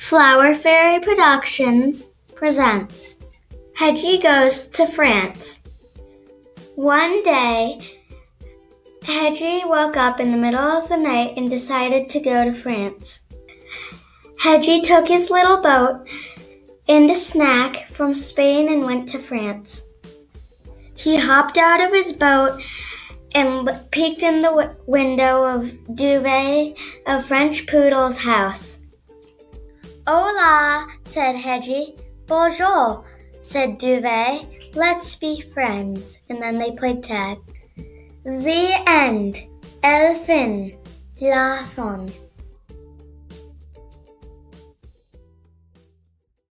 Flower Fairy Productions presents Hedgie Goes to France. One day, Hedgie woke up in the middle of the night and decided to go to France. Hedgie took his little boat and a snack from Spain and went to France. He hopped out of his boat and peeked in the window of Duvet, a French poodle's house. "Hola," said Hedgie. "Bonjour," said Duvet. "Let's be friends." And then they played tag. The end. El fin. La fin.